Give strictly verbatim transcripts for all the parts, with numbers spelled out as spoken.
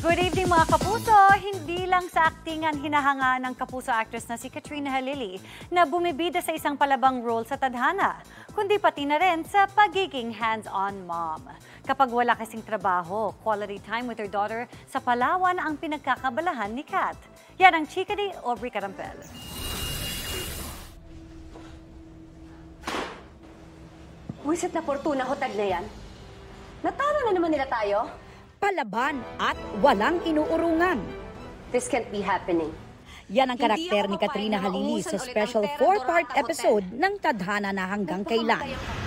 Good evening mga kapuso! Hindi lang sa aktingan hinahanga ng kapuso actress na si Katrina Halili na bumibida sa isang palabang role sa tadhana, kundi pati na rin sa pagiging hands-on mom. Kapag wala kasing trabaho, quality time with her daughter sa Palawan ang pinagkakabalahan ni Kat. Yan ang chika ni Aubrey Carampel. Wisit na Fortuna Hotag na yan. Natalo na naman nila tayo. Palaban at walang inuurungan. This can't be happening. Yan ang karakter ni Katrina Halili sa special four-part episode ng Tadhana na Hanggang Kailan.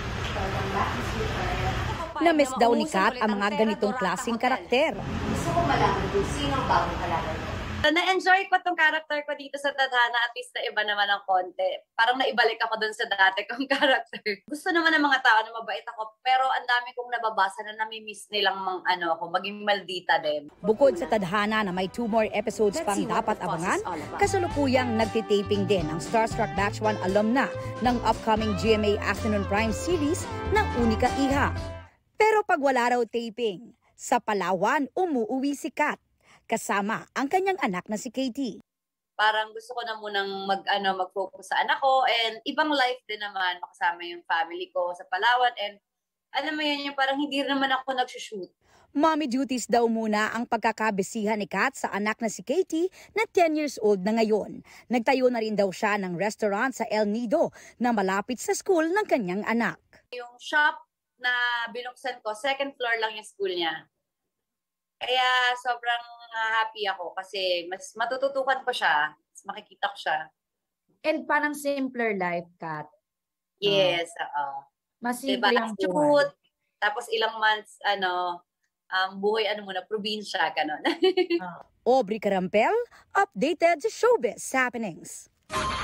Na-miss daw ni Kat ang mga ganitong klaseng karakter. Gusto ko malaman kung sino ang bagong kalaban. Na-enjoy ko tong character ko dito sa Tadhana, at least na iba naman ng konti. Parang naibalik ako dun sa dati kong character. Gusto naman ng mga tao na mabait ako, pero ang dami kong nababasa na nami-miss nilang mang, ano, ako, maging maldita din. Bukod sa Tadhana na may two more episodes pang dapat abangan, kasalukuyang nagtitaping din ang Starstruck Batch one alumna ng upcoming G M A Afternoon Prime series ng Unika Iha. Pero pag wala raw taping, sa Palawan umuuwi si Kat, kasama ang kanyang anak na si Katie. Parang gusto ko na munang mag, ano, mag-focus sa anak ko, and ibang life din naman, makasama yung family ko sa Palawan, and alam mo yun, yung parang hindi naman ako nagsushoot. Mommy duties daw muna ang pagkakabisihan ni Kat sa anak na si Katie na ten years old na ngayon. Nagtayo na rin daw siya ng restaurant sa El Nido na malapit sa school ng kanyang anak. Yung shop na binuksan ko, second floor lang yung school niya. Kaya sobrang uh, happy ako kasi mas matututukan ko siya, mas makikita ko siya. And parang simpler life, Kat. Yes, oo. Uh, mas simple diba? ang buhay. Tapos ilang months, ano, ang um, buhay, ano muna, probinsya, ganon. Aubrey Carampel, updated showbiz happenings.